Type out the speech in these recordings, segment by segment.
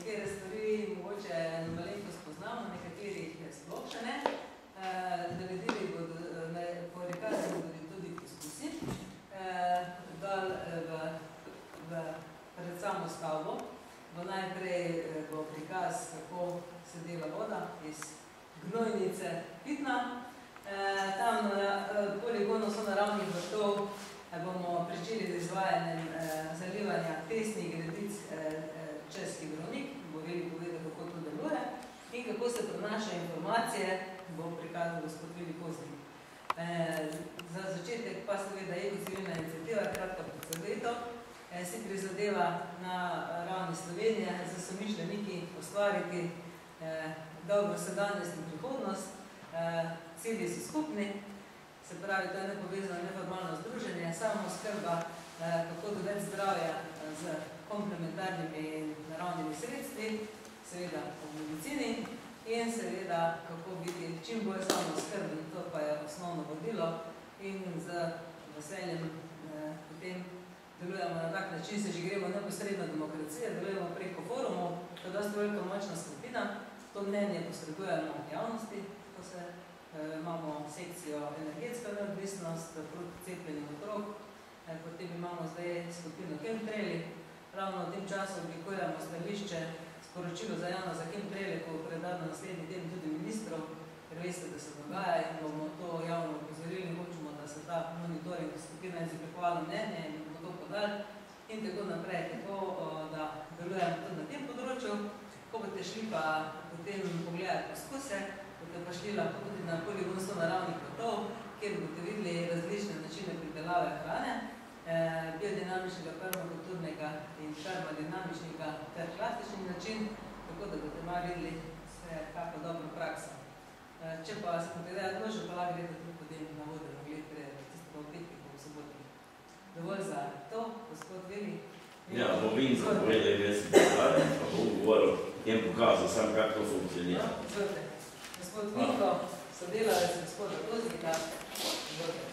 nekatere stvari mogoče malenko spoznamo, nekaterih sploh še ne. Naredili bodo, po rekazi bodo tudi poskusi, pred samo stavbo. Bo najprej bo prikaz, kako se dela voda iz gnojnice pitna. Tam na poligonu sonaravnih vrtov bomo pričeli z izvajanjem zalivanja testnih gredic čez hidrovnik, bo Vili povedal, kako to deluje in kako se prenašajo informacije, bo prikazal gospod Vili Koznik. Za začetek pa seveda Ekocivilna iniciativa, kratka predstavitev, si prizadeva na ravni Slovenije za somišljeniki ustvariti dobro sedanjost in prihodnost. Cilji so skupni, se pravi, to je nepovezano neformalno združenje, samooskrba, kako dodati zdravja z komplementarnimi naravnimi sredstvi, seveda v medicini in seveda kako biti čim bolj samooskrben, to pa je osnovno vodilo in z veseljem potem delujemo na tak način, se že gremo neposredno demokracije, delujemo preko forumov, to je dosti velika močna skupina, to mnenje posredujemo javnosti, ko se imamo sekcijo energetska neodvisnost proti cepljenju otrok, potem imamo zdaj skupino Chemtraili, ravno v tem času oblikujemo stališče, sporočilo za javno za Chemtraili, ko bo predano naslednji teden tudi ministrov, ker veste, da se dogaja in bomo to javno upozorili, hočemo, da se ta monitoring skupina izoblikovala mnenje in bomo to podali in tako naprej, tako da delujemo tudi na tem področju. Ko boste šli pa potem pogledati poskuse, boste pa šli lahko tudi na poligon sonaravnih vrtov, kjer boste videli različne načine pridelave hrane, biodinamičnega, permakulturnega in termodinamičnega ter klasični način, tako da boste malo videli vse kako dobro prakso. Če pa se boste gledati ložo, pa lahko grete tudi potem na voden ogled, tisto v petki, po soboti. Dovolj za to, gospod Vili. Ja, bom Vinco povedal, jaz sem predstavljen, pa bom govoril in pokazal sam, kako to funkcionira. Izvolite. Gospod Vinko, sodelavec gospoda Koznika, izvolite.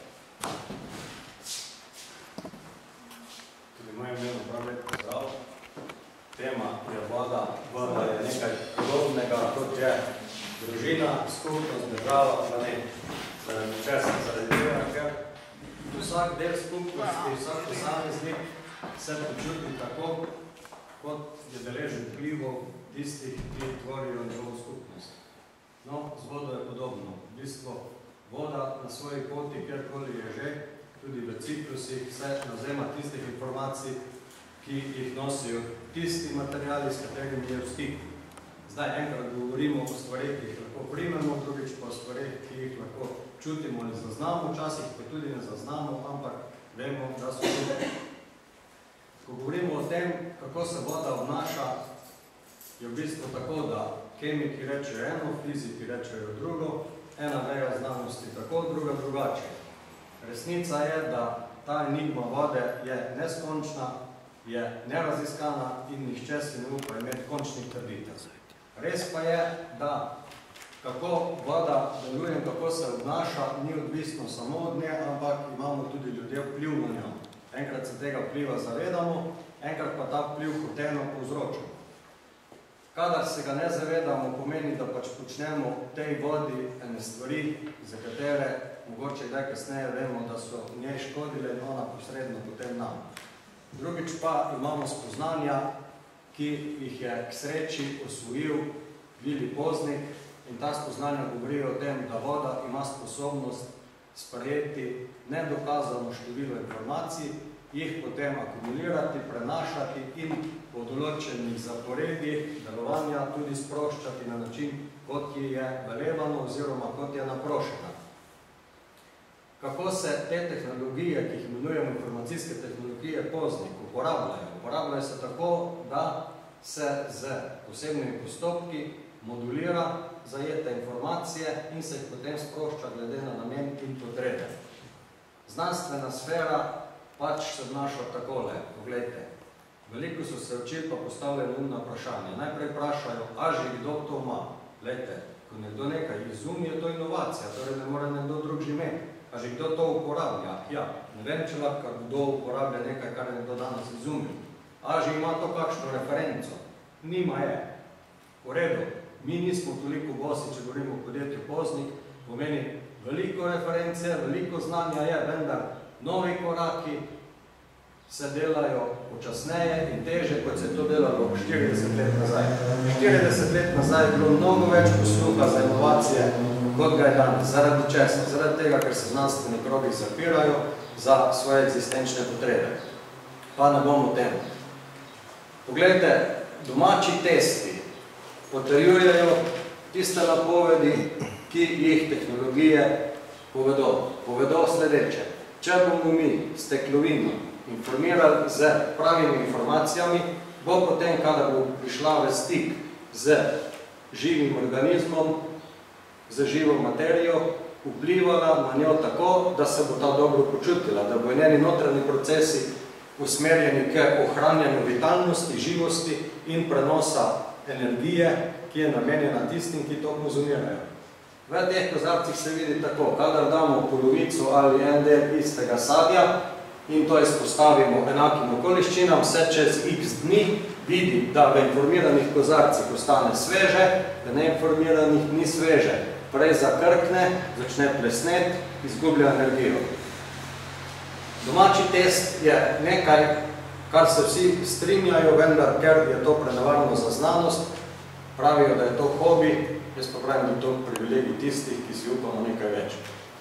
Tudi moje imeno prav lep pozdrav. Tema je voda. Voda je nekaj podobnega, kot je družina, skupnost, država, planet. Česa zaradi tega, ker vsak del skupnosti, vsak posameznik se počuti tako, kot je deležen vplivov tistih, ki tvorijo njegovo skupnost. No, z vodo je podobno. V bistvu voda na svoji poti, kjerkoli je že, tudi v ciklusih, se navzema tistih informacij, ki jih nosijo tisti materiali, s katerimi je v stiku. Zdaj enkrat govorimo o stvareh, ki jih lahko primemo, drugič pa o stvareh, ki jih lahko čutimo in zaznamo, včasih pa tudi ne zaznamo, ampak vemo, da so tukaj. Ko govorimo o tem, kako se voda obnaša, je v bistvu tako, da kemiki rečejo eno, fiziki rečejo drugo, ena veja znanosti tako, druga drugače. Resnica je, da ta enigma vode je neskončna, je neraziskana in nihče si ne upa imeti končnih trditev. Res pa je, da kako voda deluje in kako se obnaša, ni odvisno samo od nje, ampak imamo tudi ljudje vpliv na njo. Enkrat se tega vpliva zavedamo, enkrat pa ta vpliv hoteno povzročamo. Kadar se ga ne zavedamo, pomeni, da pač počnemo tej vodi ene stvari, za katere mogoče kdaj kasneje vemo, da so njej škodile in ona posredno potem nam. Drugič pa imamo spoznanja, ki jih je k sreči osvojil Vili Koznik in ta spoznanja govorijo o tem, da voda ima sposobnost sprejeti nedokazano število informacij, jih potem akumulirati, prenašati in po določenih zaporedih delovanja tudi sproščati na način, kot je velevano oziroma kot je naprošena. Kako se te tehnologije, ki jih imenujemo informacijske tehnologije, Koznik uporabljajo? Uporabljajo se tako, da se z posebnimi postopki modulira zajete informacije in se jih potem sprošča glede na namen in potrebe. Znanstvena sfera pač se obnaša takole. Poglejte, veliko so se učili pa postavljali umna vprašanja. Najprej vprašajo, a že kdo to ima? Glejte, ko nekdo nekaj izumi, je to inovacija, torej ne more nekdo drug že imeti. A že kdo to uporablja? Ja, ne vem, če lahko kdo uporablja nekaj, kar je nekdo danes izumil. A že ima to kakšno referenco? Nima je. V redu, mi nismo toliko bosi, če govorimo o podjetju Poznik, pomeni veliko reference, veliko znanja je, vendar novi koraki se delajo počasneje in teže, kot se je to delalo 40 let nazaj. 40 let nazaj je bilo mnogo več posluha za inovacije, kot ga je danes. Zaradi česa? Zaradi tega, ker se znanstveni krogi zapirajo za svoje eksistenčne potrebe. Pa ne bomo o tem. Poglejte, domači testi potrjujejo tiste napovedi, ki jih tehnologije povedo. Povedo sledeče. Če bomo mi s teklovino informirali z pravimi informacijami, bo potem, kada bo prišla v stik z živim organizmom, z živo materijo, vplivala na njo tako, da se bo ta dobro počutila, da bo njeni notranji procesi usmerjeni k ohranjanju vitalnosti, živosti in prenosa energije, ki je namenjena tistim, ki to konzumirajo. V teh kozarcih se vidi tako, kadar damo polovico ali en del istega sadja in to izpostavimo enakim okoliščinam, se čez x dni vidi, da v informiranih kozarcih ostane sveže, v neinformiranih ni sveže. Prej zakrkne, začne plesnet, izgublja energijo. Domači test je nekaj, kar se vsi strinjajo, vendar ker je to prenevarno za znanost, pravijo, da je to hobi, jaz pa pravim, da je to privilegij tistih, ki si upamo nekaj več.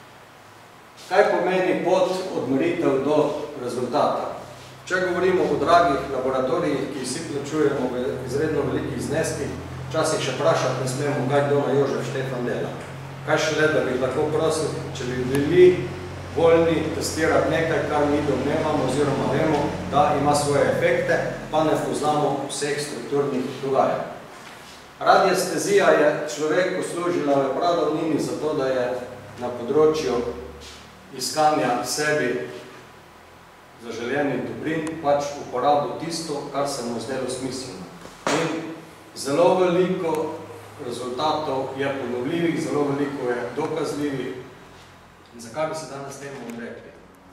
Kaj pomeni pot od meritev do rezultata? Če govorimo o dragih laboratorijih, ki vsi plačujemo v izredno velikih zneskih, včasih še vprašati ne smemo, kaj doma Jožef Štefan dela. Kaj šele, da bi lahko prosil, če bi bili voljni testirati nekaj, kar mi domnevamo oziroma vemo, da ima svoje efekte, pa ne poznamo vseh strukturnih dogajanj. Radiestezija je človeku služila v pradavnini zato, da je na področju iskanja sebi zaželenih dobrin pač uporabil tisto, kar se mu zdelo smiselno. In zelo veliko rezultatov je ponovljivih, zelo veliko je dokazljivih. In zakaj bi se danes temu odrekli?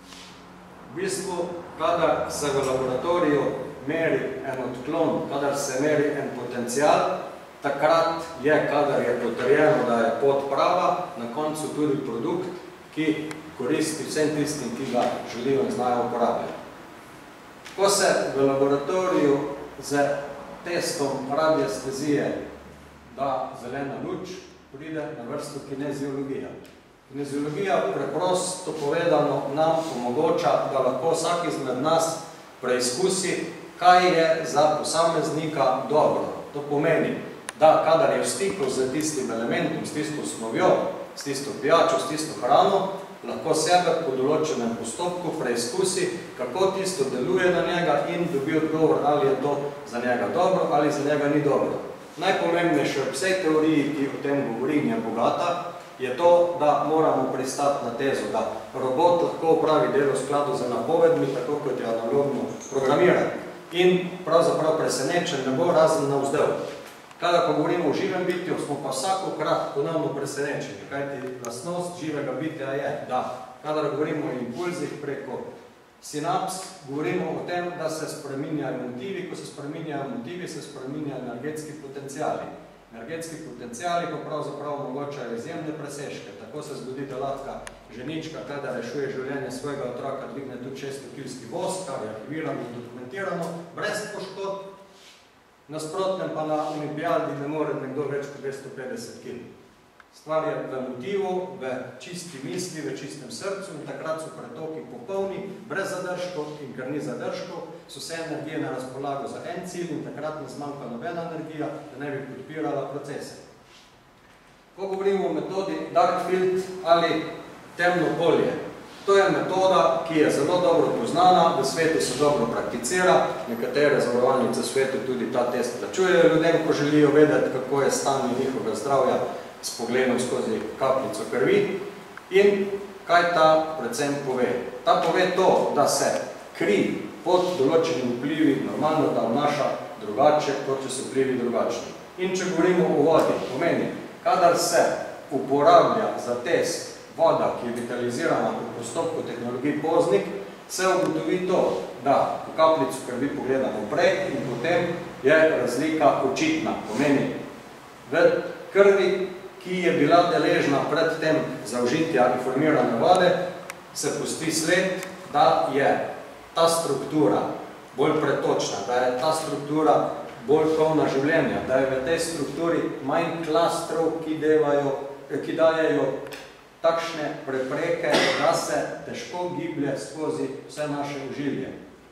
V bistvu, kadar se v laboratoriju meri en odklon, kadar se meri en potencial, takrat je, kadar je potrjeno, da je pot prava, na koncu tudi produkt, ki koristi vsem tistim, ki ga želijo in znajo uporabljati. Ko se v laboratoriju z testom radiestezije da zelena luč, pride na vrsto kineziologija. Kineziologija, preprosto povedano, nam omogoča, da lahko vsak izmed nas preizkusi, kaj je za posameznika dobro. To pomeni, da kadar je v stiku z tistim elementom, s tisto snovjo, s tisto pijačo, s tisto hrano, lahko sebe po določenem postopku preizkusi, kako tisto deluje na njega in dobi odgovor, ali je to za njega dobro ali za njega ni dobro. Najpomembnejše v vsej teoriji, ki o tem govorim, je bogata, je to, da moramo pristati na tezo, da robot lahko upravi delo v skladu z napovedmi, tako kot je analogno programiran. In pravzaprav presenečen ne bo razen navzdol. Kada pa govorimo o živem bitju, smo pa vsakokrat ponovno presenečeni, kajti lastnost živega bitja je, da kadar govorimo o impulzih preko sinaps, govorimo o tem, da se spreminjajo motivi, ko se spreminjajo motivi, se spreminjajo energetski potenciali. Energetski potenciali pa pravzaprav omogočajo izjemne presežke. Tako se zgodi, da lahko ženička, kada rešuje življenje svojega otroka, dvigne tudi 600-kilski voz, kar je arhivirano in dokumentirano, brez poškodb. Nasprotnem pa na olimpijadi ne more nekdo več kot 250 kg. Stvar je v motivu, v čisti misli, v čistem srcu in takrat so pretoki popolni, brez zadržkov in ker ni zadržkov, so vse energije na razpolago za en cilj in takrat ne zmanjka nobena energija, da ne bi podpirala procese. Ko govorimo o metodi dark field ali temno polje, to je metoda, ki je zelo dobro poznana, v svetu se dobro prakticira, nekatere zavarovalnice v svetu tudi ta test plačujejo ljudem, ko želijo vedeti, kako je stanje njihovega zdravja s pogledom skozi kapljico krvi. In kaj ta predvsem pove? Ta pove to, da se kri pod določenimi vplivi normalno da obnaša drugače, kot če so vplivi drugačni. In če govorimo o vodi, pomeni, kadar se uporablja za test voda, ki je vitalizirana v postopku tehnologij Poznik, se ugotovi to, da v kapljico krvi pogledamo prej in potem je razlika očitna. Pomeni, v krvi, ki je bila deležna pred tem zaužitja informirane vode, se pusti sled, da je ta struktura bolj pretočna, da je ta struktura bolj polna življenja, da je v tej strukturi manj klastrov, ki dajejo takšne prepreke, da se težko giblje skozi vse naše ožilje.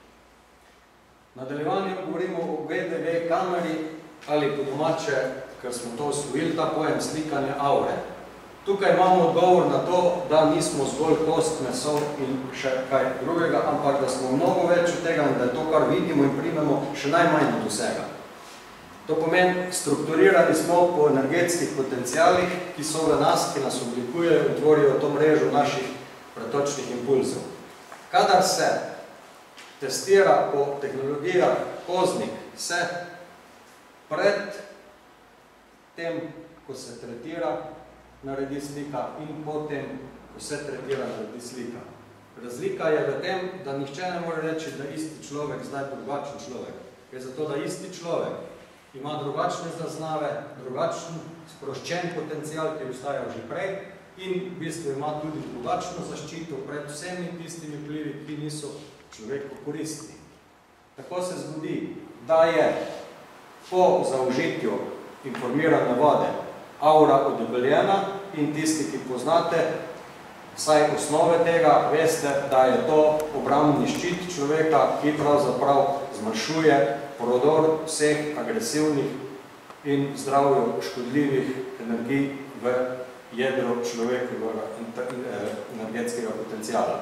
V nadaljevanju govorimo o VDV kameri ali po domače, ker smo to osvojili, ta pojem slikanje aure. Tukaj imamo odgovor na to, da nismo zgolj kost, meso in še kaj drugega, ampak da smo mnogo več od tega in da je to, kar vidimo in primemo, še najmanj od vsega. To pomeni, strukturirani smo po energetskih potencialih, ki so v nas, ki nas oblikujejo in tvorijo to mrežo naših pretočnih impulzov. Kadar se testira po tehnologijah kozmik, se pred tem, ko se tretira, naredi slika in potem, ko se tretira, naredi slika. Razlika je v tem, da nihče ne more reči, da isti človek zdaj drugačen človek. Je zato, da isti človek ima drugačne zaznave, drugačen sproščen potencial, ki je ustajal že prej in v bistvu ima tudi drugačno zaščito pred vsemi tistimi vplivi, ki niso človeku koristni. Tako se zgodi, da je po zaužitju informirane vode aura odebeljena in tisti, ki poznate vsaj osnove tega, veste, da je to obrambni ščit človeka, ki pravzaprav zmanjšuje prodor vseh agresivnih in zdravju škodljivih energij v jedro človekovega energetskega potenciala.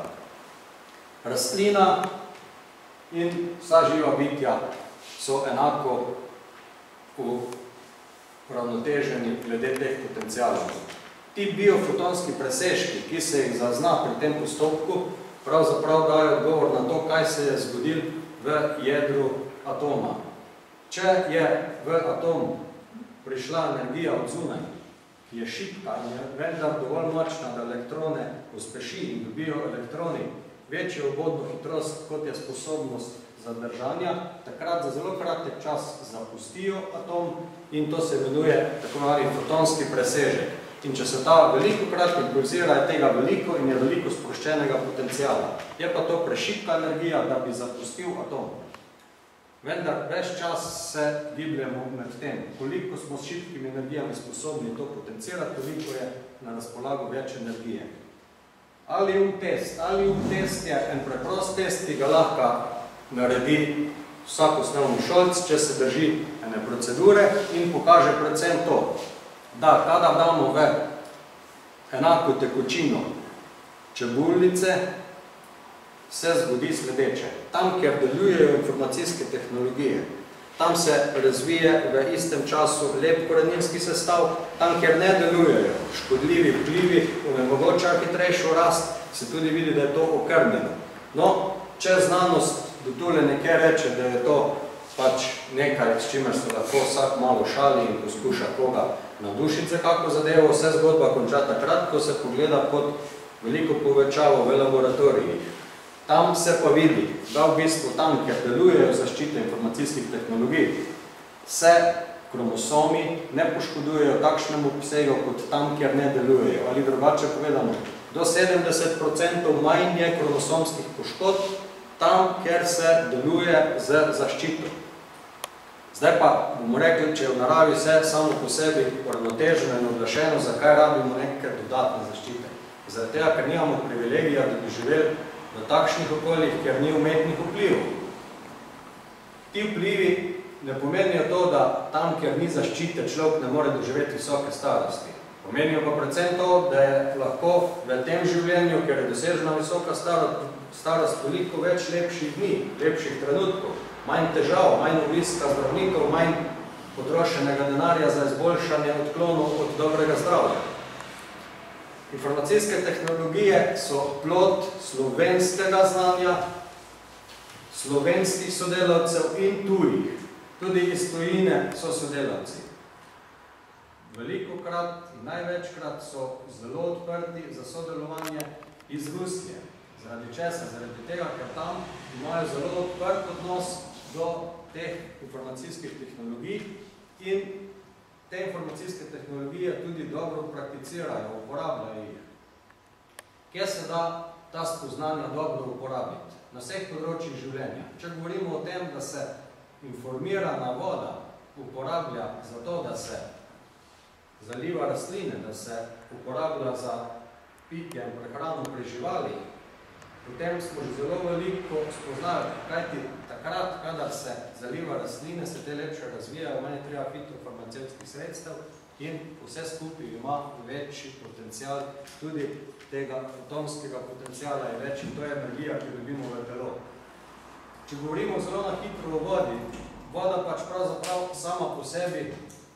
Rastlina in vsa živa bitja so enako uravnoteženi glede teh potencialov. Ti biofotonski presežki, ki se jih zazna pri tem postopku, pravzaprav dajo odgovor na to, kaj se je zgodilo v jedru atoma. Če je v atom prišla energija od zunaj, ki je šibka in je vendar dovolj močna, da elektrone uspeši in dobijo elektroni večjo obodno hitrost, kot je sposobnost zadržanja, takrat za zelo kratek čas zapustijo atom in to se imenuje tako imenovani fotonski presežek. In če se ta veliko krat impulzira, je tega veliko in je veliko sproščenega potencijala. Je pa to prešibka energija, da bi zapustil atom. Vendar ves čas se gibljemo med tem. Koliko smo s šibkimi energijami sposobni to potencirati, toliko je na razpolago več energije. Alium test je en preprost test, ki ga lahko naredi vsak osnovni šolc, če se drži ene procedure in pokaže predvsem to, da kadar damo v enako tekočino čebulnice, se zgodi sledeče. Tam, kjer delujejo informacijske tehnologije, tam se razvije v istem času lep koreninski sestav, tam, kjer ne delujejo škodljivi vplivi, onemogoča hitrejšo rast, se tudi vidi, da je to okrnjeno. No, če znanost do tule nekaj reče, da je to pač nekaj, s čimer se lahko vsak malo šali in poskuša koga navdušiti za kako zadevo, vse zgodba konča takrat, ko se pogleda pod veliko povečavo v laboratorijih. Tam se pa vidi, da v bistvu tam, kjer delujejo zaščite informacijskih tehnologij, se kromosomi ne poškodujejo takšnemu obsegu kot tam, kjer ne delujejo. Ali drugače povedano, do 70% manj je kromosomskih poškodb tam, kjer se deluje z zaščito. Zdaj pa bomo rekli, če je v naravi vse samo po sebi uravnoteženo in odlašeno, zakaj rabimo neke dodatne zaščite? Zaradi tega, ker nimamo privilegija, da bi živeli v takšnih okoljih, kjer ni umetnih vplivov. Ti vplivi ne pomenijo to, da tam, kjer ni zaščite, človek ne more doživeti visoke starosti. Pomenijo pa predvsem to, da je lahko v tem življenju, ker je dosežena visoka starost, veliko več lepših dni, lepših trenutkov, manj težav, manj obiska zdravnikov, manj potrošenega denarja za izboljšanje odklonov od dobrega zdravja. Informacijske tehnologije so plod slovenskega znanja, slovenskih sodelavcev in tujih. Tudi iz tujine so sodelavci. Velikokrat in največkrat so zelo odprti za sodelovanje iz Rusije. Zaradi česa? Zaradi tega, ker tam imajo zelo odprt odnos do teh informacijskih tehnologij in te informacijske tehnologije tudi dobro prakticirajo, uporabljajo jih. Kje se da ta spoznanja dobro uporabiti? Na vseh področjih življenja. Če govorimo o tem, da se informirana voda uporablja za to, da se zaliva rastline, da se uporablja za pitje in prehrano pri živali, potem smo že zelo veliko spoznali, kajti takrat, kadar se zaliva rastline, se te lepše razvijajo, manj treba fitofarmacevtskih sredstev in vse skupaj ima večji potencial, tudi tega atomskega potenciala je več in to je energija, ki dobimo v telo. Če govorimo zelo na hitro o vodi, voda pač pravzaprav sama po sebi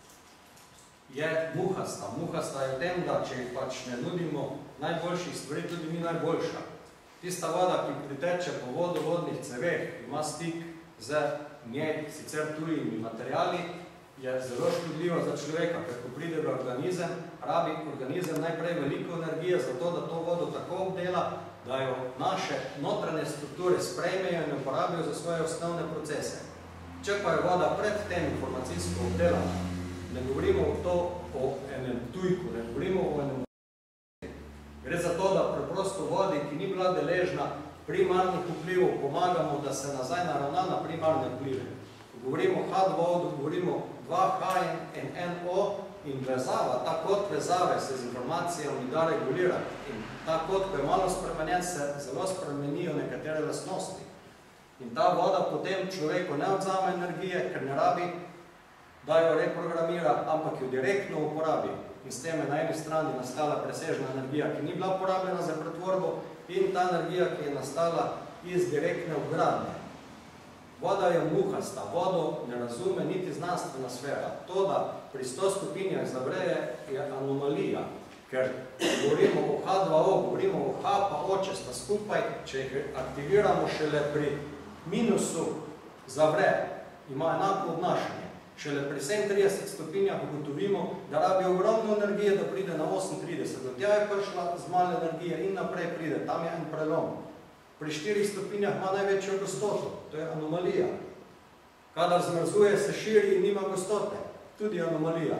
je muhasta. Muhasta je v tem, da če pač ne nudimo najboljših stvari, tudi ni najboljša. Tista voda, ki priteče po vodovodnih ceveh, ima stik z njej sicer tujimi materiali, je zelo škodljiva za človeka, ker ko pride v organizem, rabi organizem najprej veliko energije za to, da to vodo tako obdela, da jo naše notranje strukture sprejmejo in uporabijo za svoje osnovne procese. Če pa je voda pred tem informacijsko obdelana, ne govorimo o enem tujku, ne govorimo o enem. Gre za to, da preprosto vodi, ki ni bila deležna primarnih vplivov, pomagamo, da se nazaj naravna na primarne vplive. Ko govorimo o H2O, govorimo 2H in NO in vezava, ta kod vezave se z informacijami da regulirati. In ta kod, ko je malo spremenjen, se zelo spremenijo nekatere lastnosti. In ta voda potem človeku ne odzame energije, ker ne rabi, da jo reprogramira, ampak jo direktno uporabi. In s tem je na eni strani nastala presežna energija, ki ni bila uporabljena za pretvorbo, in ta energija, ki je nastala iz direktne vgradnje. Voda je muhasta, vodo ne razume niti znanstvena sfera. To, da pri 100 stopinjah zavreje, je anomalija, ker govorimo o H2O, govorimo o H pa O, če sta skupaj, če jih aktiviramo šele pri minusu zavre, ima enako obnašanje. Šele pri 37 stopinjah ugotovimo, da rabi ogromno energije, da pride na 38. Do tja je prišla z malo energije in naprej pride, tam je en prelom. Pri 4 stopinjah ima največjo gostoto, to je anomalija. Kadar zmrzuje, se širi in nima gostote, tudi anomalija.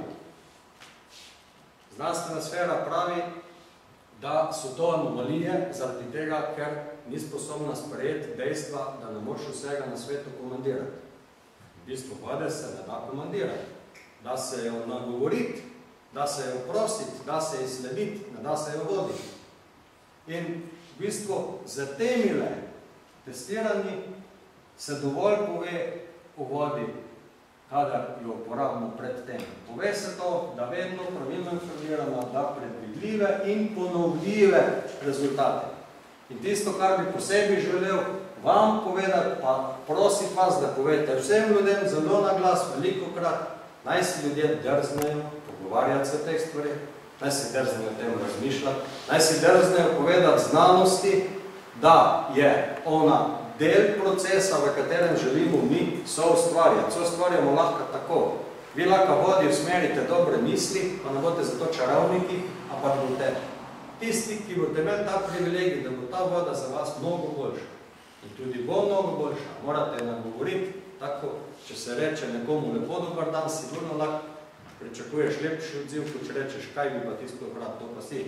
Znanstvena sfera pravi, da so to anomalije zaradi tega, ker ni sposobna sprejeti dejstva, da ne moreš vsega na svetu komandirati. V bistvu vode se ne da komandirati, da se jo nagovoriti, da se jo prositi, da se jo slediti, ne da se jo voditi. In v bistvu za temile testirani se dovolj pove o vodi, kadar jo uporabimo pred tem. Pove se to, da vedno pravilno informiramo, da predvidljive in ponovljive rezultate. In tisto, kar bi posebej želel vam povedati, pa prosim vas, da povete vsem ljudem zelo na glas, velikokrat, naj si ljudje drznejo pogovarjati se o teh stvarih, naj si drznejo o tem razmišljati, naj si drznejo povedati znanosti, da je ona del procesa, v katerem želimo mi soustvarjati. Soustvarjamo lahko tako. Vi lahko vodi usmerite dobre misli, pa ne boste zato čarovniki, ampak boste tisti, ki boste imeli ta privilegij, da bo ta voda za vas mnogo boljša. In tudi bo mnogo boljša. Morate nagovoriti, tako, če se reče nekomu lepo dober dan, sigurno lahko pričakuješ lepši odziv, ko če rečeš, kaj bi pa tisto vrat, to pa si.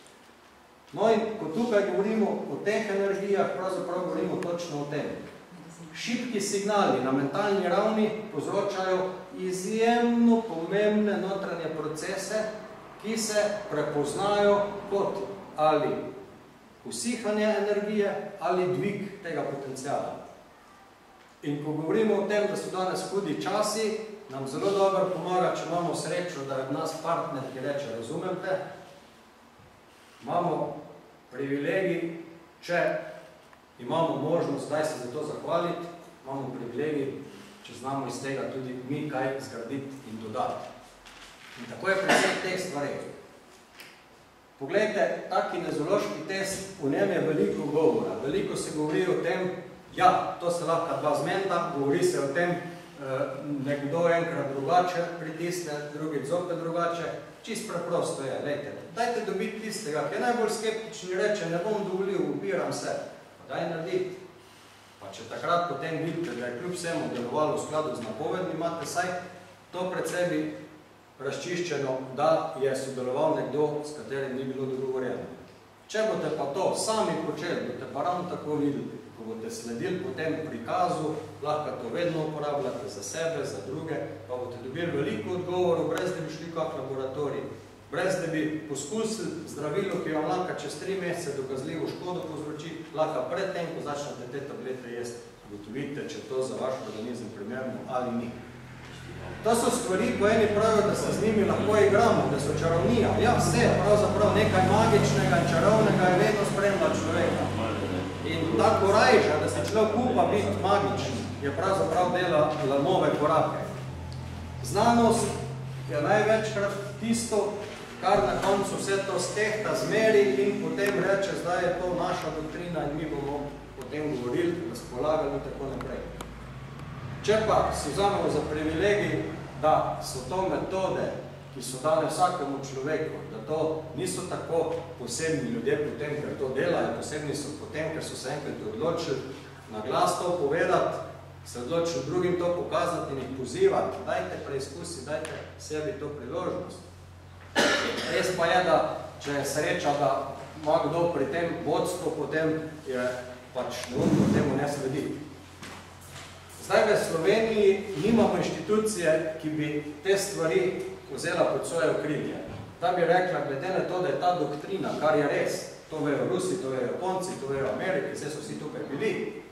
No in ko tukaj govorimo o teh energijah, pravzaprav govorimo točno o tem. Šibki signali na mentalni ravni povzročajo izjemno pomembne notranje procese, ki se prepoznajo kot ali usihanje energije ali dvig tega potencijala. In ko govorimo o tem, da so danes hudi časi, nam zelo dobro pomaga, če imamo srečo, da je od nas partner, ki reče, razumem te, imamo privilegij, če imamo možnost, daj se za to zahvaliti, imamo privilegij, če znamo iz tega tudi mi kaj zgraditi in dodati. In tako je pri vseh teh stvareh. Poglejte, ta kinezološki test, v njem je veliko govora. Veliko se govori o tem, ja, to se lahko dva zmenta, govori se o tem, nekdo enkrat drugače pritisne, drugi zopet drugače. Čist preprosto je, lejte, dajte dobiti tistega, ki je najbolj skeptični, reče, ne bom dovolil, upiram se. Pa daj narediti. Pa če takrat potem vidite, da je kljub vsemu delovalo v skladu z napovedmi, imate saj to pred sebi razčiščeno, da je sodeloval nekdo, s katerim ni bilo dogovorjeno. Če boste pa to sami počeli, boste pa ravno tako videli, ko boste sledili po tem prikazu, lahko to vedno uporabljate za sebe, za druge, pa boste dobili veliko odgovorov, brez da bi šli kak laboratorij, brez da bi poskusili zdravilo, ki vam lahko čez 3 mesece dokazljivo škodo povzroči, lahko predtem, ko začnete te tablete jesti, ugotovite, če to za vaš organizem primerno ali ni. To so stvari, ko eni pravijo, da se z njimi lahko igramo, da so čarovnija. Ja, vse, pravzaprav nekaj magičnega in čarovnega je vedno spremlja človeka. In ta korajža, da se človek upa biti magičen, je pravzaprav delala nove korake. Znanost je največkrat tisto, kar na koncu vse to stehta, zmeri in potem reče, zdaj je to naša doktrina in mi bomo potem govorili, razpolagali in tako naprej. Če pa si vzamemo za privilegij, da so to metode, ki so dane vsakemu človeku, da to niso tako posebni ljudje potem, ker to delajo, posebni so potem, ker so se enkrat odločili na glas to povedati, se odločili drugim to pokazati in jih pozivati, dajte preizkusi, dajte sebi to priložnost. Res pa je, da če je sreča, da ima kdo pri tem vodstvu, potem je pač neumno temu ne sledi. Zdaj v Sloveniji nimamo inštitucije, ki bi te stvari vzela pod svoje okrilje. Da bi rekla, glede na to, da je ta doktrina, kar je res, to vejo Rusi, to vejo Japonci, to vejo Ameriki, vse so vsi tukaj bili,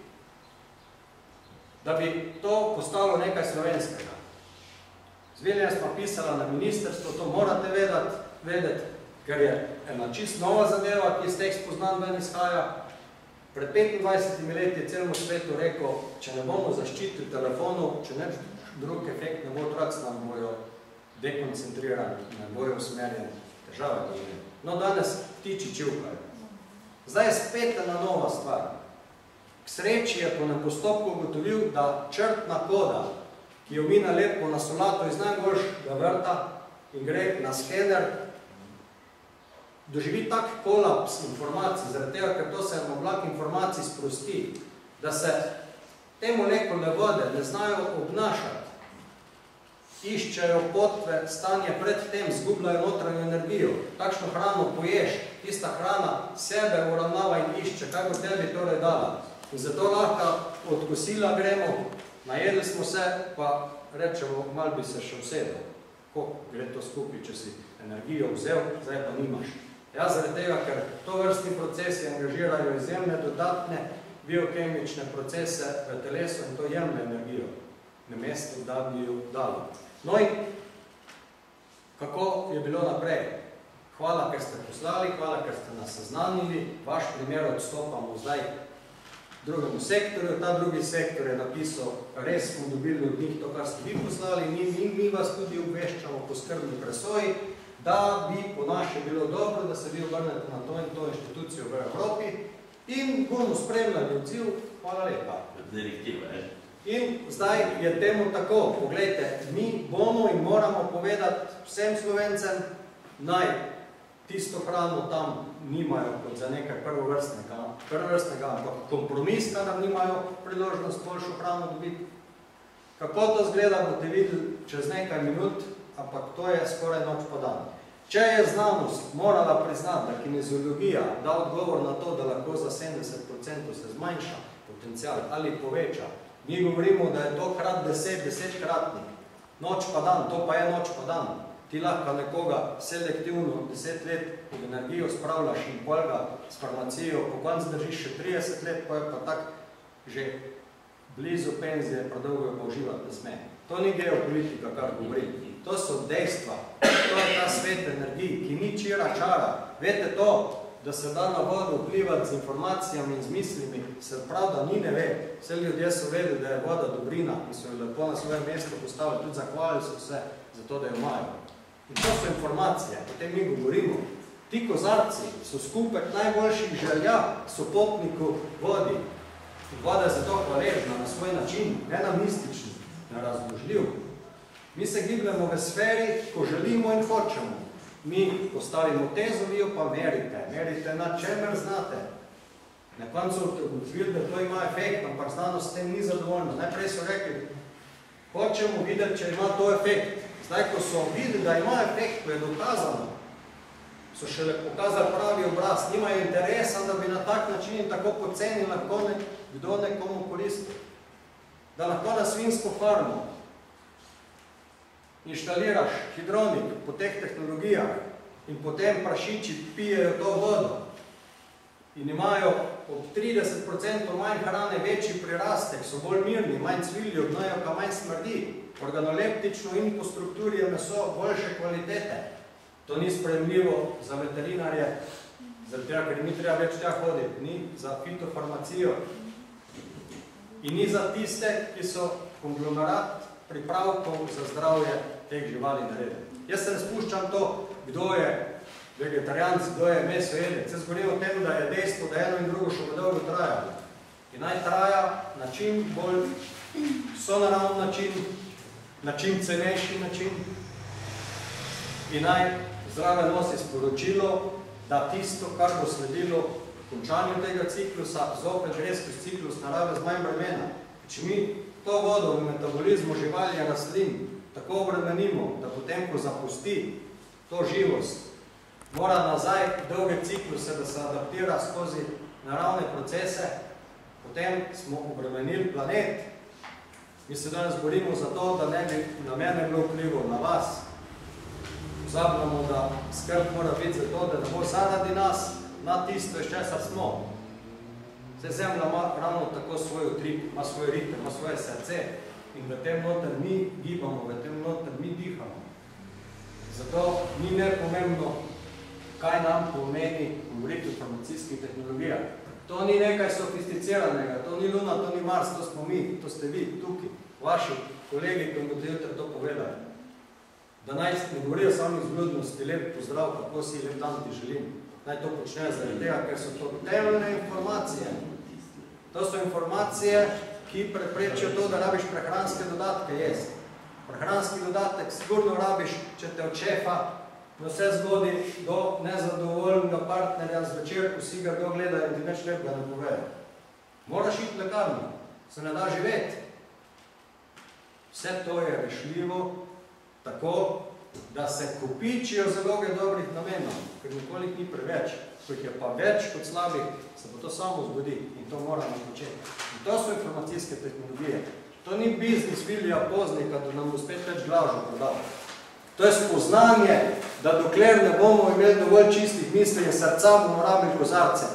da bi to postalo nekaj slovenskega. Zviljen smo pisala na ministrstvo, to morate vedeti, ker je ena čist nova zadeva, ki iz teh spoznanj ven izhaja. Pred 25 leti je celemu svetu rekel, če ne bomo zaščitili telefonov, če neč drug efekt ne bo odrac, nam bojo dekoncentrirani, ne bojo usmerjeni težave. No, danes ptiči čivkajo. Zdaj je spet ena nova stvar. K sreči je po nem postopku ugotovil, da črtna koda, ki jo mi nalepo na solato iz najboljšega vrta in gre na skener, doživi tak kolaps informacij, zaradi tega, ker to se oblak informacij sprosti, da se te molekule vode ne znajo obnašati, iščejo potve, stanje pred tem, zgubljajo notranjo energijo. Takšno hrano poješ, tista hrana sebe uravnava in išče, kaj bo tebi torej dala. In zato lahko od kosila gremo, najedli smo se, pa rečemo, malo bi se še usedel. Ko gre to skupaj, če si energijo vzel, zdaj pa nimaš. Ja, zaradi tega, ker to vrstni procesi angažirajo izjemne dodatne biokemične procese v telesu in to jemlje energijo, namesto da bi jo dalo. No in kako je bilo naprej? Hvala, ker ste poslali, hvala, ker ste nas seznanili, vaš primer odstopamo zdaj drugemu sektorju, ta drugi sektor je napisal, res smo dobili od njih to, kar ste vi poslali, mi vas tudi obveščamo po skrbni presoji, da bi po naše bilo dobro, da se vi obrnete na to in to inštitucijo v Evropi in bomo spremljali odziv, hvala lepa. Direktiva, In zdaj je temu tako, poglejte, mi bomo in moramo povedati vsem Slovencem, naj tisto hrano tam nimajo kot za nekaj prvovrstnega, ampak kompromis, kadar nimajo priložnost boljšo hrano dobiti. Kako to zgleda, boste videli čez nekaj minut, ampak to je skoraj noč pa dan. Če je znanost morala priznati, da kineziologija da odgovor na to, da lahko za 70% se zmanjša potencial ali poveča, mi govorimo, da je to krat 10-kratnik, noč pa dan, to pa je noč pa dan. Ti lahko nekoga selektivno 10 let pod energijo spravljaš in polga s farmacijo, po konc držiš še 30 let, pa je pa tak že blizu penzije, pa dolgo je pa uživati ne sme. To ni geopolitika, kar govori. To so dejstva. To je ta svet energij, ki ni čira čara. Vete to, da se da na vodo vplivati z informacijami in z mislimi, se pravda ni ne ve. Vse ljudje so vedeli, da je voda dobrina in so jo lepo na svoje mesto postavili. Tudi zahvalili so se za to, da jo imajo. In to so informacije, potem mi govorimo. Ti kozarci so skupek najboljših želja sopotnikov vodi. Voda je zato hvaležna na svoj način, ne na mistični. nerazložljiv. Mi se gibljamo v sferi, ko želimo in hočemo. Mi postavimo tezo, vi jo pa merite. Merite na čemer znate. Na koncu ugotovili, da to ima efekt, ampak znanost s tem ni zadovoljna. Najprej so rekli, hočemo videti, če ima to efekt. Zdaj, ko so videli, da ima efekt, ko je dokazano, so šele pokazali pravi obraz, nimajo interesa, da bi na tak način in tako poceni lahko kdo nekomu koristil. Da lahko na svinjsko farmo inštaliraš hidronik po teh tehnologijah in potem prašiči pijejo to vodo in imajo ob 30% manj hrane, večji prirastek, so bolj mirni, manj cvilijo, gnojo, ka manj smrdi, organoleptično in po strukturi je meso boljše kvalitete. To ni sprejemljivo za veterinarje, zaradi tega, ker ni treba več tja hoditi, ni za fitofarmacijo in ni za tiste, ki so konglomerat pripravkov za zdravje teh živali naredili. Jaz se ne spuščam to, kdo je vegetarijanc, kdo je mesojedec. Jaz govorim o tem, da je dejstvo, da eno in drugo še bo dolgo trajalo. In naj traja na čim bolj sonaravn način, na čim cenejši način in naj zraven nosi sporočilo, da tisto, kar bo sledilo končanju tega ciklusa, zopet gre skozi ciklus narave z manj bremena. Če mi to vodo v metabolizmu živali in rastlin tako obremenimo, da potem, ko zapusti to živost, mora nazaj dolge cikluse, da se adaptira skozi naravne procese, potem smo obremenili planet. Mi se danes borimo za to, da ne bi na mene bilo vplivo na vas. Pozabljamo, da skrb mora biti za to, da ne bo zaradi nas na tisto, iz česar smo. Vse zemlja ima ravno tako svoj utrip, ima svoj ritem, ima svoje srce in v tem noter mi gibamo, v tem noter mi dihamo. Zato ni nepomembno, kaj nam pomeni govoriti o farmacijskih tehnologijah. To ni nekaj sofisticiranega, to ni Luna, to ni Mars, to smo mi, to ste vi tukaj, vaši kolegi, ki bodo jutri to povedali. Da naj ne govorijo sami iz vljudnosti, lep pozdrav, kako si lep dan ti želim. Naj to počnejo zaradi tega, ker so to temeljne informacije. To so informacije, ki preprečijo to, da rabiš prehranske dodatke jesti. Prehranski dodatek sigurno rabiš, če te od šefa na vse zgodi do nezadovoljnega partnerja zvečer, ko si ga kdo gleda in ti več lepega ne povejo. Moraš iti v lekarno, se ne da živeti. Vse to je rešljivo tako, da se kopičijo zaloge dobrih namenov, ker nikoli ni preveč. Ko jih je pa več kot slabih, se bo to samo zgodi in to moramo početi. In to so informacijske tehnologije. To ni biznis Vilija Poznika, da nam bo spet več glavžo prodal. To je spoznanje, da dokler ne bomo imeli dovolj čistih misli in srca, bomo rabili kozarce.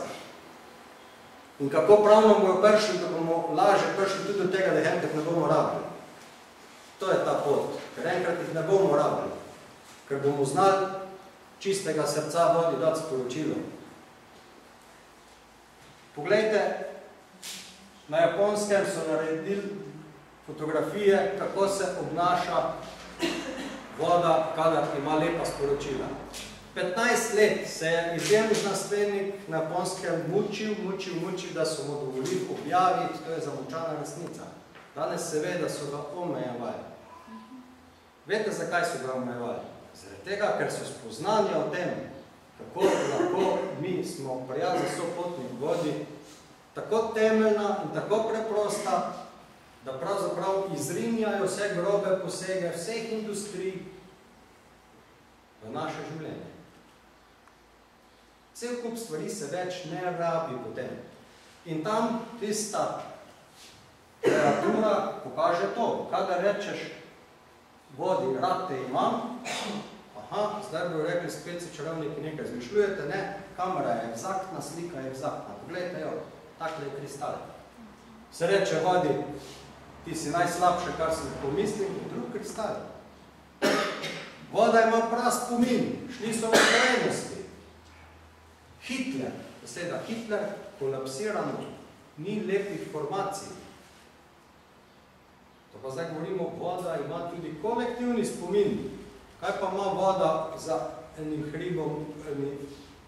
In kako prav nam bojo prišli, da bomo lažje prišli tudi do tega, da enkrat ne bomo rabili. To je ta pot, ker enkrat jih ne bomo rabili, ker bomo znali čistega srca vodi dati sporočilo. Poglejte, na Japonskem so naredili fotografije, kako se obnaša voda, kadar ima lepa sporočila. 15 let se je izjemni znanstvenik na Japonskem mučil, da so mu dovolili objaviti, to je zamolčana resnica. Danes se ve, da so ga omejevali. Veste, zakaj so ga omejevali? Zaradi tega, ker so spoznanja o tem, kako lahko mi smo prijazni sopotni vodi, tako temeljna in tako preprosta, da pravzaprav izrinjajo vse grobe posege vseh industrij v naše življenje. Cel kup stvari se več ne rabi potem. In tam tista literatura pokaže to. Kadar rečeš vodi, rad te imam, aha, zdaj bi rekli, spet se čarovniki nekaj izmišljujete, ne, kamera je egzaktna, slika je egzaktna. Poglejte jo, takle je kristal. Se reče vodi, ti si najslabše, kar si pomislim, in drug kristal. Voda ima prast pomin, šli so v skrajnosti. Hitler, beseda Hitler, kolapsirano, ni lepih formacij. To pa zdaj govorimo, voda ima tudi kolektivni spomin. Kaj pa ima voda za enim hribom, eni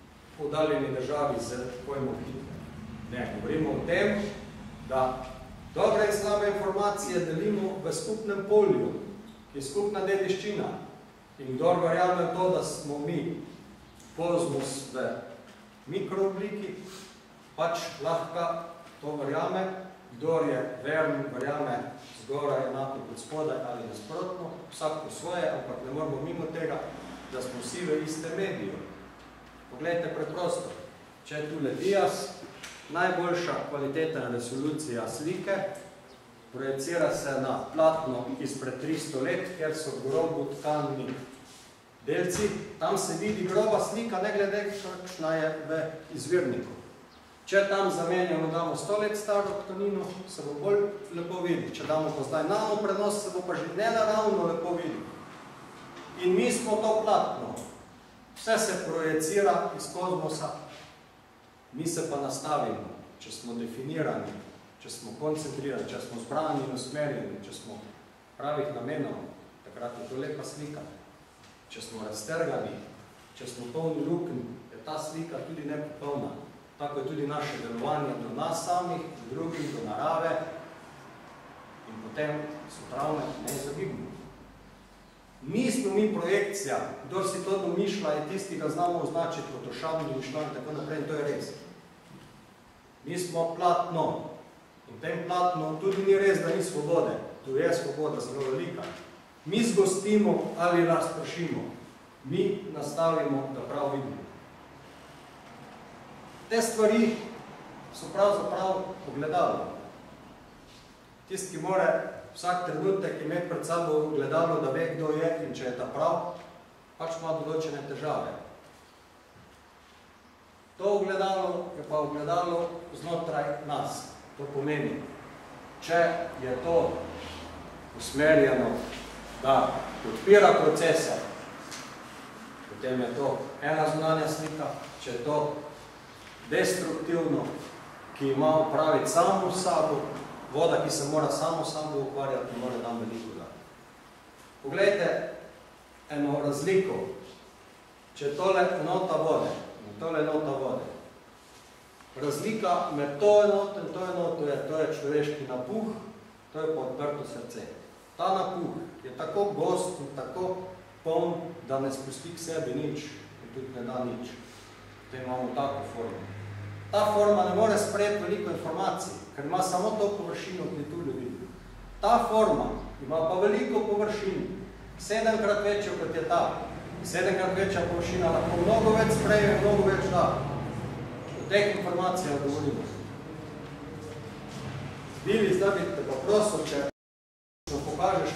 podaljeni državi z pojmom Hitler? Ne, govorimo o tem, da Dobre in slabe informacije delimo v skupnem polju, ki je skupna dediščina. In kdor verjame to, da smo mi kozmos v mikroobliki, pač lahko to verjame. Kdor je veren, verjame zgoraj enako kot spodaj ali nasprotno, vsak po svoje, ampak ne moramo mimo tega, da smo vsi v iste mediju. Poglejte preprosto, če je tule Dias, najboljša kvalitetna resolucija slike, projecira se na platno izpred 300 let, ker so grobo tkanni delci, tam se vidi groba slika, ne glede kakšna je v izvirniku. Če tam zamenjamo, damo 100 let staro tkanino, se bo bolj lepo vidi. Če damo pa zdaj nano prenos, se bo pa že nenaravno lepo vidi. In mi smo to platno. Vse se projecira iz kozmosa, mi se pa nastavimo, če smo definirani, če smo koncentrirani, če smo zbrani in usmerjeni, če smo pravih namenov, takrat je to lepa slika. Če smo raztrgani, če smo polni luknj, je ta slika tudi nepopolna. Tako je tudi naše delovanje do nas samih, do drugih, do narave in potem so travme neizogibne. Nismo mi projekcija, kdor si to domišlja, je tisti, ga znamo označiti kot ošabni mišljan in tako naprej, in to je res. Mi smo platno in tem platno tudi ni res, da ni svobode. Tu je svoboda zelo velika. Mi zgostimo ali razpršimo. Mi nastavimo, da prav vidimo. Te stvari so pravzaprav ogledalo. Tisti, ki more vsak trenutek imeti pred sabo ogledalo, da ve, kdo je in če je ta prav, pač ima določene težave. To ogledalo je pa ogledalo znotraj nas. To pomeni, če je to usmerjeno, da podpira procese, potem je to ena zunanja slika, če je to destruktivno, ki ima upraviti samo sabo, voda, ki se mora samo sabo ukvarjati, mora nam veliko dati. Poglejte eno razliko. Če je tole enota vode, in tole enota vode, razlika med to enoto in to enoto je, to je človeški napuh, to je pa odprto srce. Ta napuh je tako gost in tako poln, da ne spusti k sebi nič in tudi ne da nič. Potem imamo tako formo. Ta forma ne more sprejeti veliko informacij, ker ima samo to površino, ki tu ljudi. Ta forma ima pa veliko površin, 7-krat večjo kot je ta. 7-krat večja površina lahko mnogo več spreje, mnogo več da. O teh informacijah govorimo. Bili, zdaj bi te pa prosil, če pokažeš,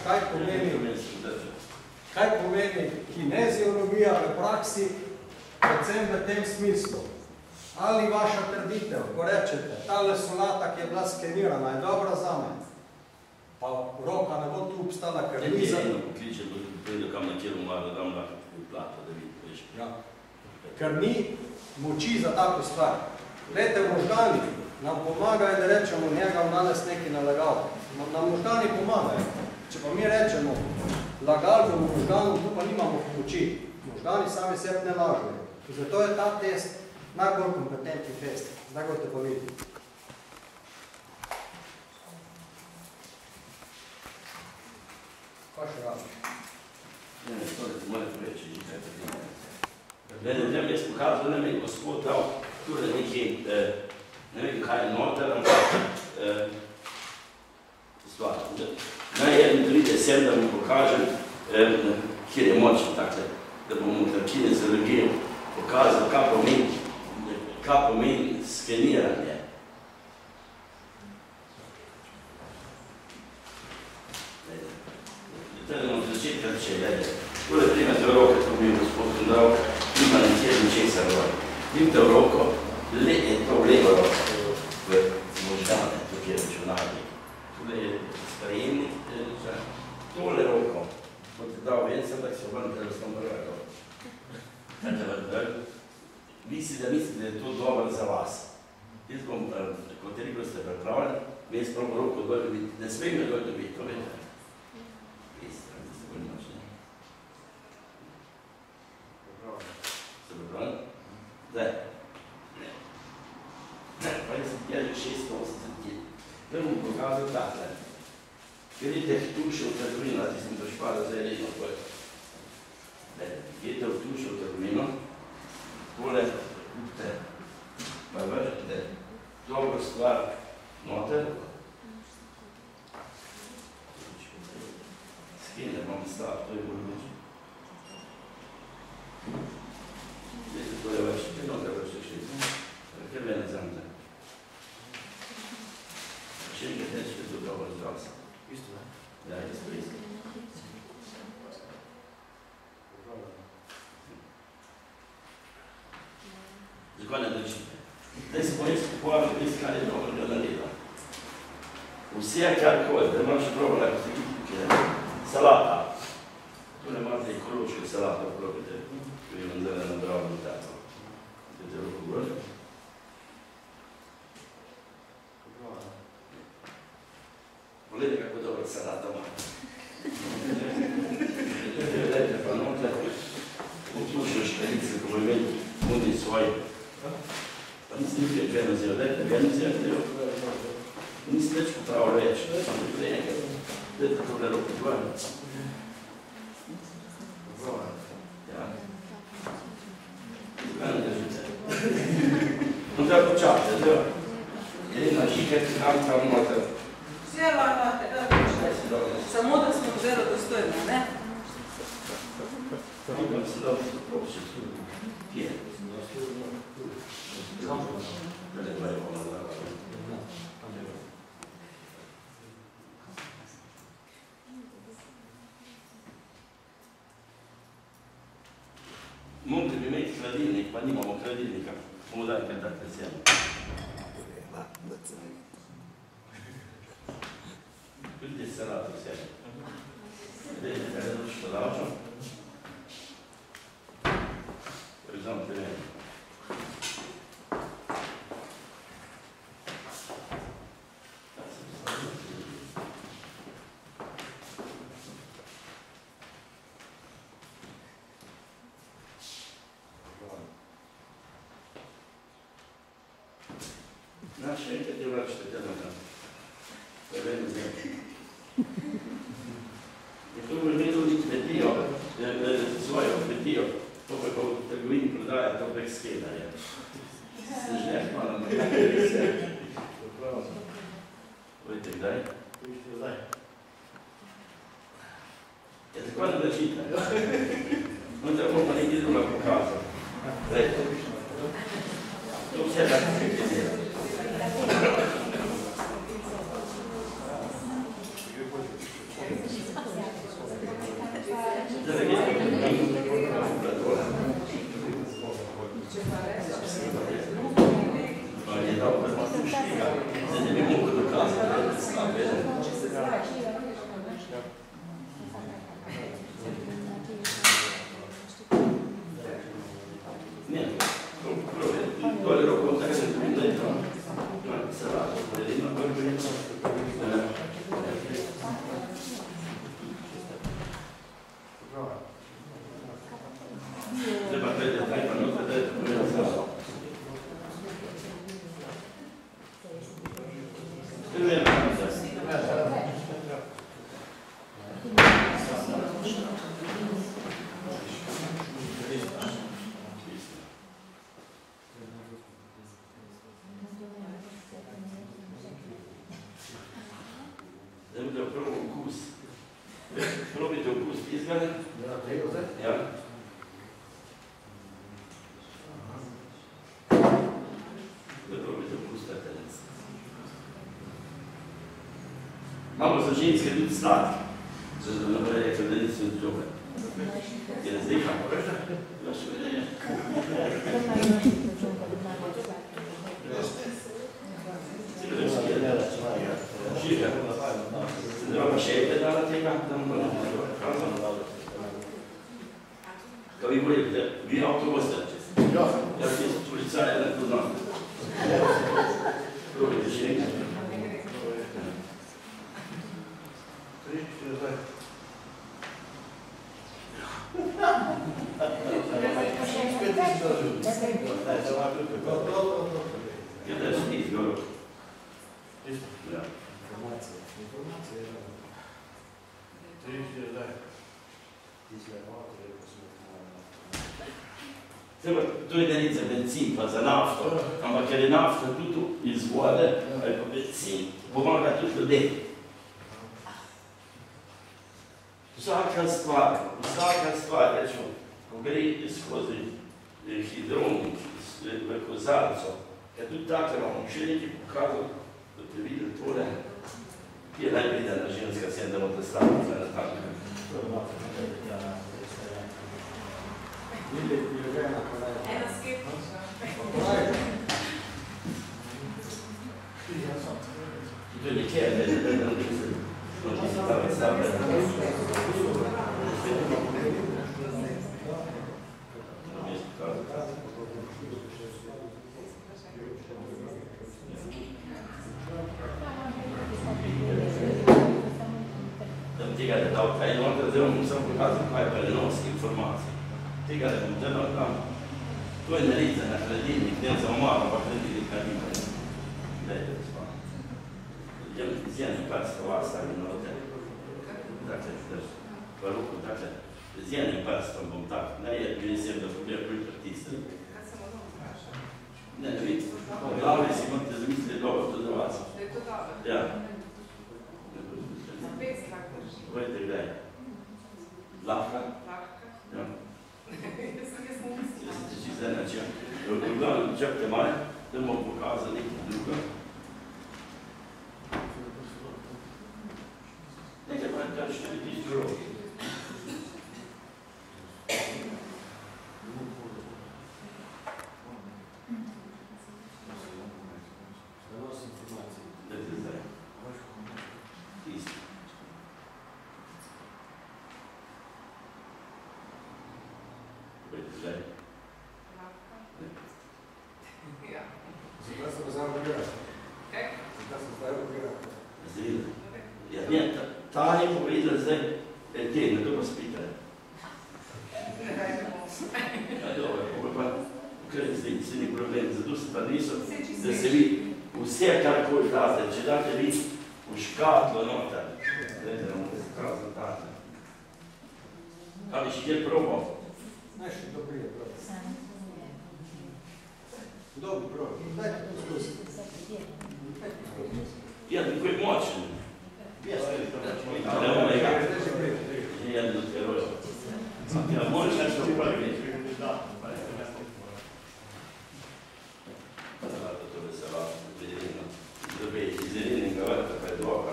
kaj pomeni kineziologija v praksi, predvsem v tem smislu. Ali vaša trditev, ko rečete, tale solata, ki je bila skenirana, je dobra zame, pa roka ne bo tu obstala, ker ni za... Pokliče, pride kam na kjeru mlada, da dam lahko plata, da vidi, veš. Ja. Ker ni moči za tako stvar. Glejte, možgani nam pomagajo, da rečemo, njega v danes nekaj nalagal. Nam možgani pomagajo. Če pa mi rečemo, lagal bomo možganom, tu pa nimamo moči. Možgani sami sebi ne lažujo. Zato je ta test najbolj kompetentni test. Zdaj boste pa videli. Kaj še radi? Ne, to ne moram reči, že kaj predivno. Glede, tem jaz pokazal, ne vem, gospod dal, tudi neki, ne vem, kaj je noter, ampak stvar. Naj jeden pride sem, da mi pokažem, kjer je močno takle, da bomo kineziologijo pokazali, kaj pomeni skeniranje. Zdaj bomo začetka reče, gledajte. Tole primete v roke, to bi gospod dal, ima nekjer ničesar v roke. Primite v roko, je to v levo roko, v možgane, tukaj je računalnik. Tole je sprejemnik, tole roko, bote dal ven, sem tak se obrnite, da sem vrlo. Mislite, da je to dobro za vas. Jaz bom, kot je rekel, ste pripravljeni, mi je spravo roko dol dobiti. Ne smem me dol dobiti, to vete. Istra, da ste bolj močni. Ste pripravljeni? Zdaj. Pa jaz že 680 kg. Da bom pokazal takle. Vidite tušo v trgovino, ti sem došpada za redno pojel. Idete v tušo v trgovino, tole kupite, pa vržite dobro stvar noter. Skine bom stav, to je bolj več. Vidite, to je več, te noter vršte šli. Ker vene zamze. Še nekaj teče, to je dobro zdravstvo. Isto, ne? Ja, isto. Zakaj ne držite? Zdaj se bojim skupovati, da kar je dobrega naredila. Vse, kar hoje, da imaš probala, ko se kje, salata. Tu ne imate ekološke salate, probite, ki je vam zdaj nabralo tako. Zdaj te roko vrši. Pogledaj, kako dobro salata ima. Dajte pa noter, vključno štarice, ko bo imel tudi svoj. Pa nisem nekaj genozija, dajte genozija, nisem več popravil več, samo tudi nekaj. Dajte to gleda roko dvojno. Ja. Zakaj ne držite? No treba počakati, da je na žikati tam noter. Vse lahko, samo da smo verodostojni, ne? Imam se dobro pročiti. Kje? Da je ono da. Mogli bi imeti hladilnik, pa nimamo hladilnika. Bomo dali kaj dati sjeno. Vidite salatu sjeno. Vidite kaj je došlo davčo. Vzamte vene. Še enkrat je vračite tega. To je vedno zelo. In to bo imel tudi kmetijo, svojo kmetijo. To pa v trgovini prodaja, to prek skeda je. Se žneh malo na kakaj vse. Povejte, kdaj? Povejte, kdaj? Ja, tako ne držite. No, da bom pa nekaj druga pokazal. Dajte. To vse tako kritizira. Malo za ženske tudi sladki, zato naprej rekel, da niso dobre. Je ne zdaj kako reče? Ja, še vedno je. Si gledam si je? Žiga. Se treba pa še ete dala tega, da mu pa ne dobro kazano. Kao vi govorite, vi avtobus reče. Ja, ti so policaje, ne poznam. Probajte še nekaj. Ja, da je šli izgledal. Isto. Ja. Informacija. Informacija je rada. Ti je zdaj. Ti si je ovako, rekel sem. Treba, to je denica benzin, pa za nafto, ampak ker je nafta tudi iz vode, ali pa benzin, pomaga tudi ljudem. Vsaka stvar, rečemo, ko gre skozi hidronik, v kozarco, je tudi tako, da vam še nekaj pokazal, da bi videli tole, ki je najpridena ženska, sem da bote staviti na tako. Ena skeptična. To je nekje, da nisem tam stavljati. Tega je dal taj noter, zdaj vam sem pokazal, kaj je prenos informacij. Tega je bom delal tam. To je naredite na hladilnik, ne za omaro, pa hladilnik na njima. Dajte, gospod. Z jednim prstom vas stavim noter. Dakle, v ruku, dakle, z jednim prstom bom tak. Ne, bili sem, da bom prvi pritisnil. Ne, vidite, v glavi si morate zamisliti dobro, to za vas. Da je to dobro? Ja. Za 5 tak drži. Povejte, kdaj? Lahka? Lahka. Ja. Jaz sem mislila. Jaz ste čisto način. V glavnem, čepte malo, da bom pokazal nekaj druga. Nekaj manj kar 4000 evrov. Prenos informacije. Dajte zdaj. Isto. Povejte zdaj. Lahka. Ja. Zakaj sem zdaj obiral? Kaj? Zakaj sem zdaj obiral? Zdaj. Ja, ne, ta je povedala zdaj, te, na to pa spite. Ja, dobro, pa kaj zdaj, se ni problem, zato se pa niso, da se vi vse, kar koli date, če date vi v škatlo noter, gledajte, da bomo se krasno date. Kaj bi še kjer probal? Naj še kdo prije, prav. Kdo bi prav? Dajte poskusiti. Ja, tako je močen. Da bomo ga. Ni jedno terojo. Ja, moraš nešto prvi. To bi se lahko videli, da bi iz jedinega vrta, pa je dobra.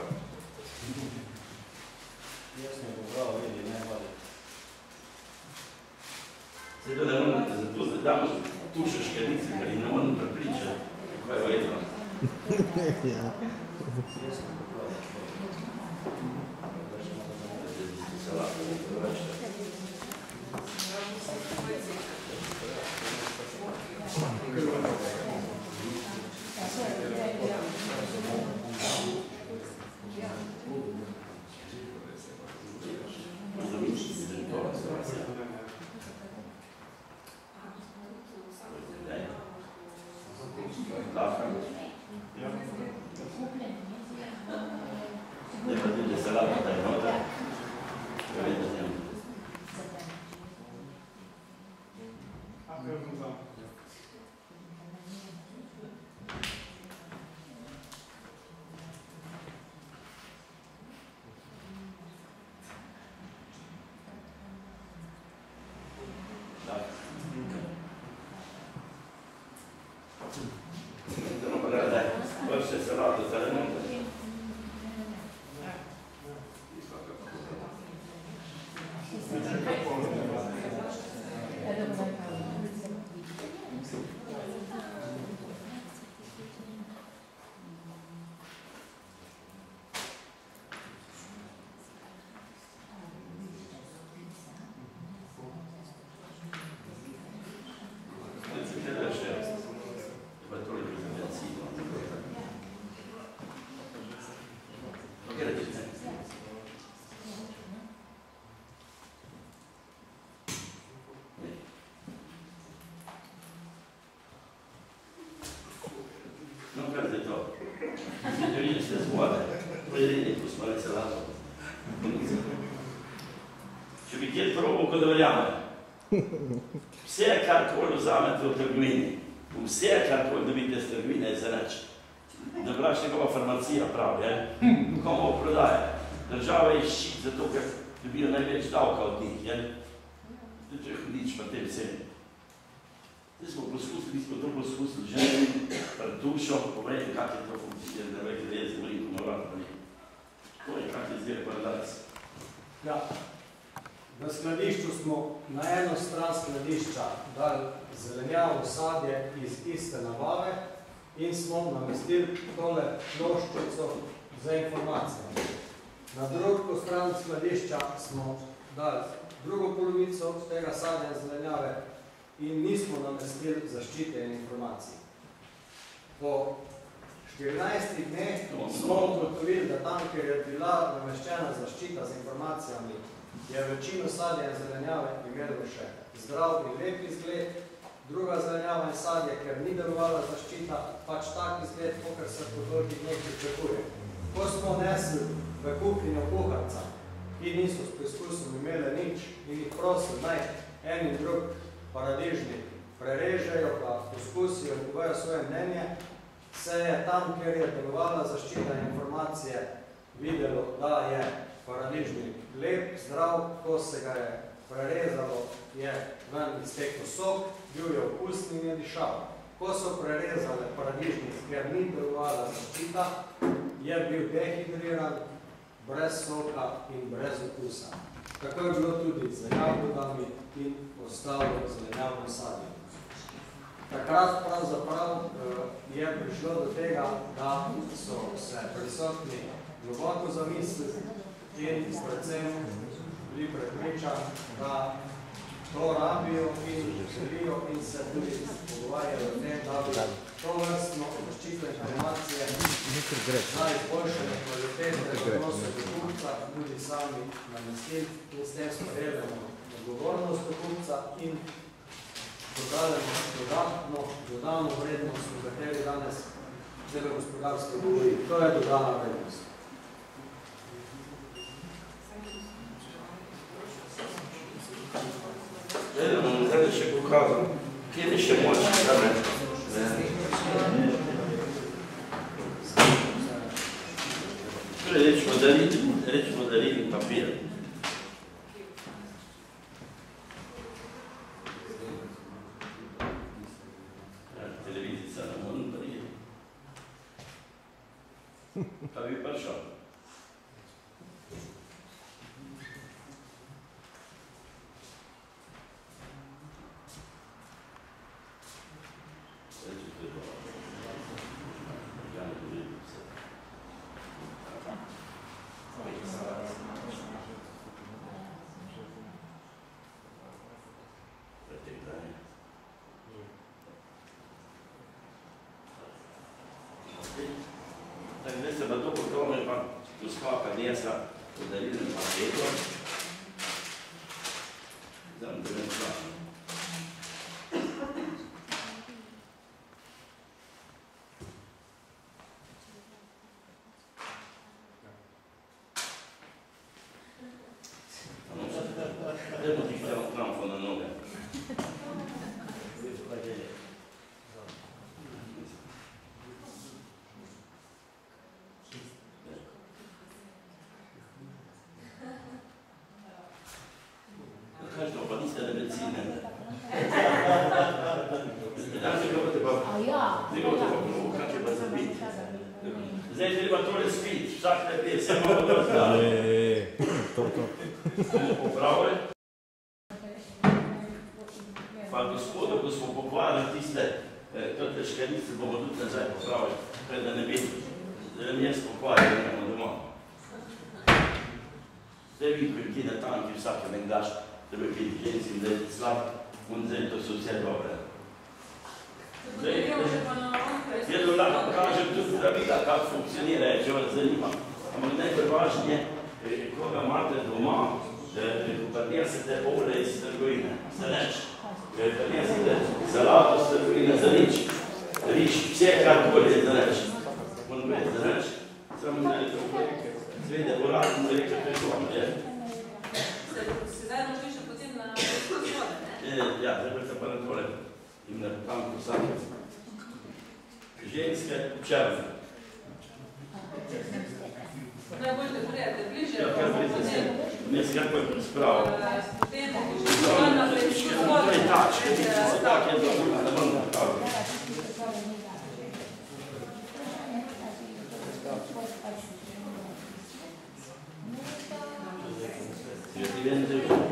Jaz ne bo prav, vidi, ne vadi. Zdaj to ne morate, zato zdaj damo tu še škenice, ker jih ne moram prepričati, kaj je vedno. Jaz ne bo prav. Zdaj se lahko nekaj vrečete. Zdaj pa tudi se lahko taj noter, kaj vedno z njim. pa da verjamem. Vse, kar koli vzamete v trgovini, vse, kar koli dobite z trgovine, je zanač. Da braš njegova farmacija pravi, komu prodaje. Država jih ščiti zato, ker dobijo največ davka od njih. Če hodič pa te vsemi. Zdaj smo to poskusili že pred dušo, povejte, kak je to funkcija, da veke, da je zmorim, ko moram pa nekaj. To je, kak je zdaj paradajs. Ja. V skladišču smo na eno stran skladišča dali zelenjavo sadje iz iste nabave in smo namestili tole ploščico za informacijo. Na drugo stran skladišča smo dali drugo polovico tega sadja in zelenjave in nismo namestili zaščite in informacij. Po 14 dneh smo ugotovili, da tam, kjer je bila nameščena zaščita z informacijami, je večino sadja in zelenjave imelo še zdrav in lep izgled, druga zelenjava in sadje, ker ni delovala zaščita, pač tak izgled, kakor se po tolikih dneh pričakuje. Ko smo nesli v kuhinjo kuharca, ki niso s preizkusom imeli nič in jih prosil, naj en in drug paradižnik prerežejo, pa poskusijo in povejo svoje mnenje, se je tam, kjer je delovala zaščita in informacije, videlo, da je paradižnik lep, zdrav, ko se ga je prerezalo, je ven iztekel sok, bil je okusni in je dišal. Ko so prerezale paradižnik, ker ni delovala zaščita, je bil dehidriran, brez soka in brez okusa. Tako je bilo tudi z jagodami in ostalo zelenjavno sadje. Takrat pravzaprav je prišlo do tega, da so se prisotni globoko zamislili in predvsem bili prepričani, da to rabijo in želijo in se tudi pogovarjajo o tem, da bi to vrstno zaščitne informacije za izboljšanje kvalitete v odnosu do kupca tudi sami namestili in s tem sprejeli odgovornost do kupca in dodano vrednost, v kateri danes celo gospodarstvo govori. To je dodana vrednost. Zdaj bom zdaj še pokazal, kje je še moč, da ne? Rečemo darili papir. Televizica na moram darili. Pa bi prišel. Zdaj se pa to potome pa uskaka dnesa v darilnem paketu. Zdaj bom te nekaj. Dajmo ti kramfo na noge. Kaj to pa niste na medicine? Zdaj se govorite pa prvo, kak je pa zabiti. Zdaj treba tole spiti, vsak ne pije, vse malo razgleda. Bomo popravili. Pa gospodu, ko smo pokvarili tiste škarice, bomo tudi nazaj popravili, kaj da ne bi jaz pokvaril, da imamo doma. Zdaj vidim, ko je na tanki vsake nekdaš, da bi piti ženci, da je slab, in zdaj to so vse dobre. Jaz vam lahko kažem tudi zdravila, kako funkcionira, če vas zanima. Ampak najbolj važnje, koga imate doma, pa nesete ole iz trgovine, za nič. Pa nesete salato iz trgovine, za nič. Riž, vse karkoli je za nič. On pa je za nič. Samo ne je to svede, uradno reče, to je to, ne? Sedaj naučiš potem na ja, zdaj pa se pa na tole. In na tam posame. Ženske črne. Najbolj te prijete bliže. Ja, kar bliže. Ne skakoj spravo. Potem poštovana preizkušnja. To je tačke, so take dobro, da bom napravil. Ja ti vem, da je to.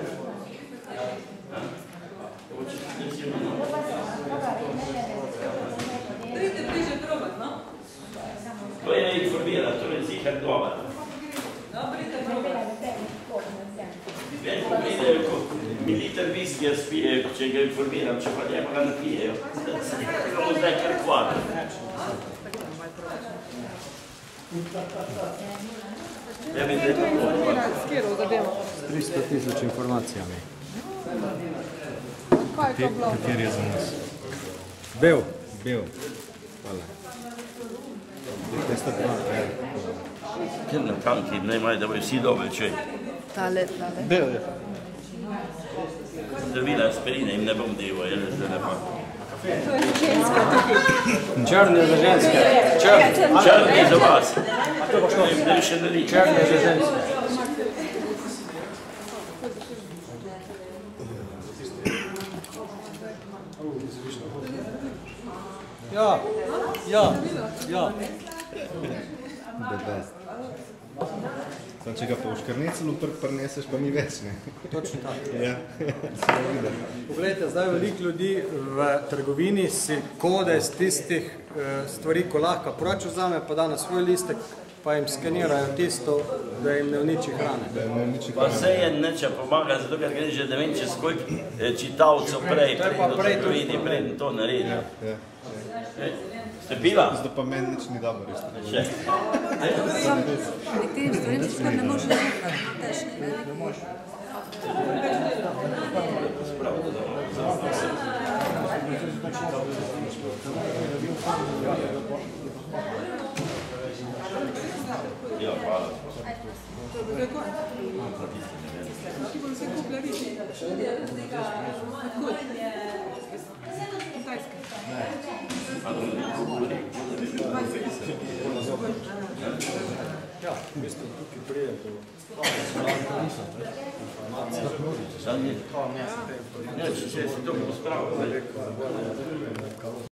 Pridite bliže probat, no? To je informira, to je zihar dobar. No, pridite probat. Vem, ko pridejo, ko militer viskija spijejo, če ga informiram, če pa ne, pa ga ne pijejo. Ga mu zdaj kar kvadro. Ja bi zdaj pa S 300.000 informacijami. Kateri je za nas? Bel. Hvala. Te sta dva, ker na tanki ne imajo, da bojo vsi dobili čaj. Tale. Bel je. Zdravila aspirine jim ne bom delal, jel, zdaj ne pa. To je ženska tukaj. Črn je za ženske. Črn je za vas. Da bi še nali. Črn je za ženske. Ja. The best. Sam, če ga pa v škrnicu luprk prineseš, pa ni več, ne? Točno tako. Ja, samo vidim. Poglejte, zdaj veliko ljudi v trgovini si kode z tistih stvari, ko lahko proč vzame, pa da na svoj listek, pa jim skenirajo tisto, da jim ne uniči hrane. Da ne niči Pa se je neče pomaga, zato ker gre že ne vem, če skoliko čitalcev prej, do trgovini, prej to naredi. Ja. Ste pila? Zdaj pa meni nič ni dobro, res. Še. Nekateri stvari, če kar ne možeš razumeti, težko, ne? Ja, hvala. Ja, v bistvu tukaj prije do Sad je. Ne, če se to pospravlja.